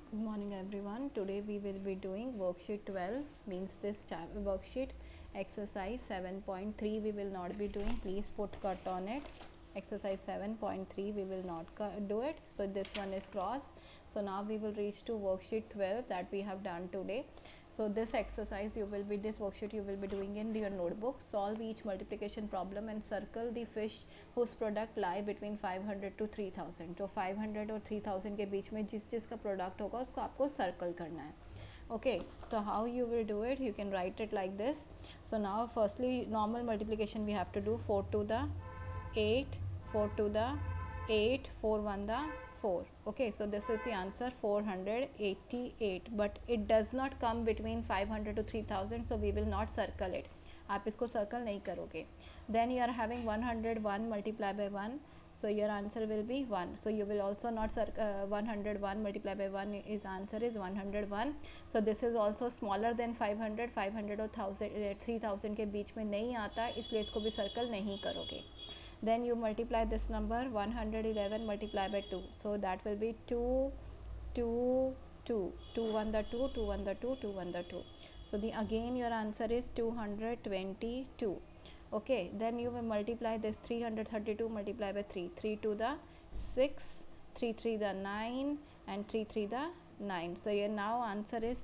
Good morning everyone. Today we will be doing worksheet 12, means this worksheet exercise 7.3 we will not be doing. Please put cut on it. Exercise 7.3 we will not do it. So this one is cross. So now we will reach to worksheet 12 that we have done today. So this exercise this worksheet you will be doing in your notebook. Solve each multiplication problem and circle the fish whose product lie between 500 to 3000. तो 500 और 3000 के बीच में जिस जिसका product होगा उसको आपको circle करना है. Okay, so how you will do it, you can write it like this. So now firstly normal multiplication we have to do. 4 to the 8, 4 to the 8, 4 1 the 4. Okay, so this is the answer 488, but it does not come between 500 to 3000, so we will not circle it. आप इसको circle नहीं करोगे. Then you are having 101 multiply by 1, so your answer will be 1. So you will also not circle 101 multiply by 1 is answer is 101. So this is also smaller than 500. 500 और 3000 के बीच में नहीं आता, इसलिए इसको भी circle नहीं करोगे. Then you multiply this number 111 multiply by 2, so that will be 2 2 2 2 1 the 2 2 1 the 2 2 1 the 2. So the again your answer is 222. Okay, then you will multiply this 332 multiply by 3, 3 to the 6, 3 3 the 9 and 3 3 the 9. So your now answer is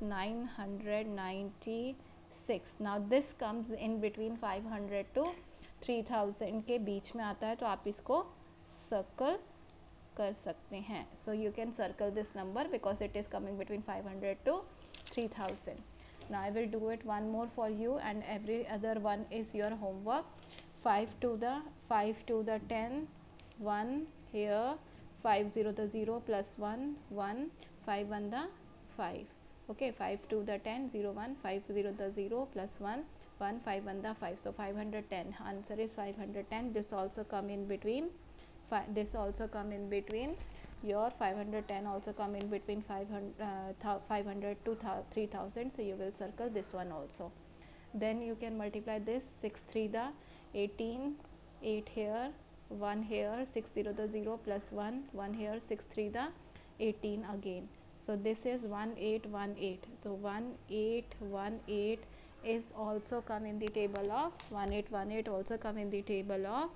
996. Now this comes in between 500 to 3000 के बीच में आता है, तो आप इसको circle कर सकते हैं. So you can circle this number because it is coming between 500 to 3000. Now I will do it one more for you, and every other one is your homework. 5 to the 10, 1 here, 5 0 the 0 plus 1 1, 5 1 the 5. Okay, 5 to the 10 0 1, 5 0 the 0 plus 1 1, 5 1 the 5. So 510, answer is 510. This also come in between, this also come in between your 510 also come in between 500 to 3000, so you will circle this one also. Then you can multiply this 6 3 the 18, 8 here, 1 here, 6 0 the 0 plus 1 1 here, 6 3 the 18 again. So this is 1818. So 1818 is also come in the table of 1818 also come in the table of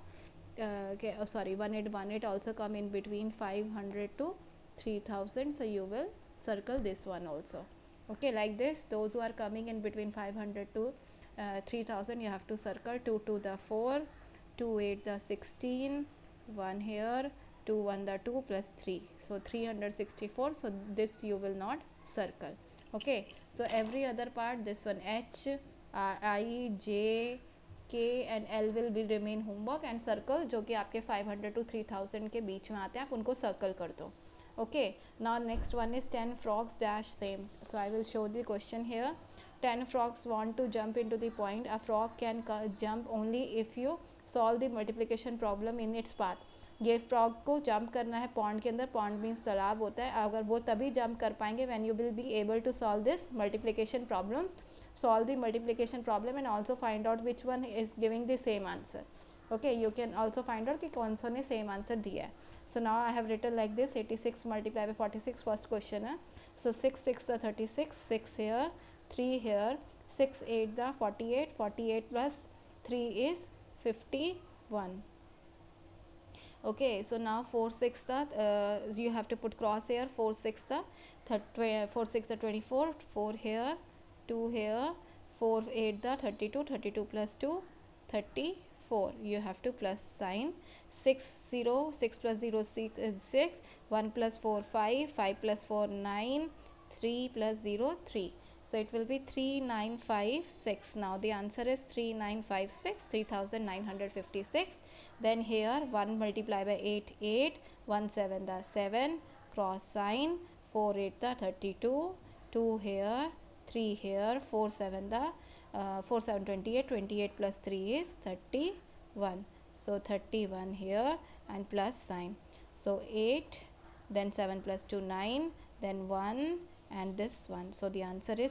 1818 also come in between 500 to 3000, so you will circle this one also. Okay, like this, those who are coming in between 500 to 3000 you have to circle. 2 to the 4, 2 8 the 16, 1 here, 2 1 the 2 plus 3, so 364. So this you will not circle. Okay, so every other part, this one H, I, J, K and L will be remain homework, and circle जो कि आपके 500 to 3000 के बीच में आते हैं, आप उनको circle कर दो. Okay, now next one is 10 frogs dash same. So I will show the question here. 10 frogs want to jump into the point. A frog can jump only if you solve the multiplication problem in its path. ये frog को jump करना है pond के अंदर. Pond means तालाब होता है. अगर वो तभी जंप कर पाएंगे when you will be able to solve this multiplication problem. Solve the multiplication problem and also find out which one is giving the same answer. Okay, you can also find out कि कौन सा ने same answer दिया है. So now I have written like this. 86 multiply by 46 first question है. So 6 6 the 36, 6 here, 3 here, 6 8 the 48, 48 plus 3 is 51. Okay, so now 4 6 the you have to put cross here. 4 6 the 4 6 the 24, 4 here, 2 here, 4 8 the 32, 32 plus 2 34. You have to plus sign. 6 0, 6 plus 0 6 is 6, 1 plus 4 5, 5 plus 4 9, 3 plus 0 3. So it will be 3956. Now the answer is 3956, 3956. Then here 1 multiply by 8 8, 1 7 the 7, cross sign, 4 8 the 32, 2 here, 3 here, 4 7 the 4 7 28, 28 plus 3 is 31. So 31 here and plus sign. So 8, then 7 plus 2 9, then 1 and this one. So the answer is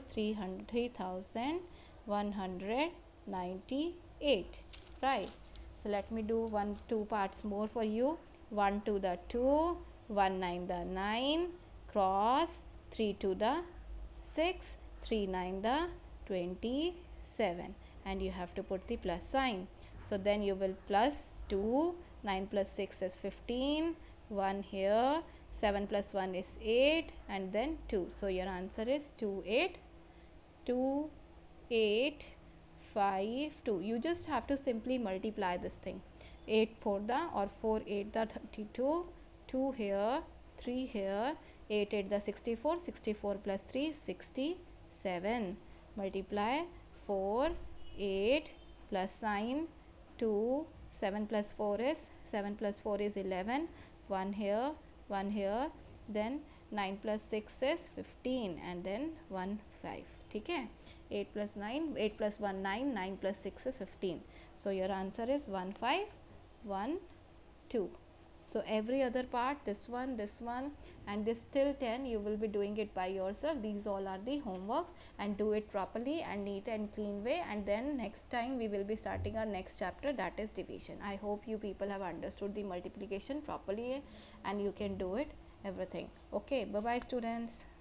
3198. Right. So let me do 2 parts more for you. 1 to the 2, 1 9 the 9, cross 3 to the 6, 3 9 the 27, and you have to put the plus sign. So then you will plus 2, 9 plus 6 is 15, 1 here, 7 plus 1 is 8, and then 2. So your answer is 2 8 2 8 5 2. You just have to simply multiply this thing. 8 4 the or 4 8 the 32, 2 here, 3 here, 8 8 the 64, 64 plus 3 67. Multiply 4 8 plus sign 2, 7 plus 4 is 11, 1 here, 1 here, then 9 plus 6 is 15, and then 1 5. ठीक है, 8 plus 9, 8 plus 1 9, 9 plus 6 is 15. So your answer is 1 5 1 2. So every other part, this one, and this till 10, you will be doing it by yourself. These all are the homeworks, and do it properly and neat and clean way, and then next time we will be starting our next chapter, that is division. I hope you people have understood the multiplication properly and you can do it everything. Okay, bye bye students.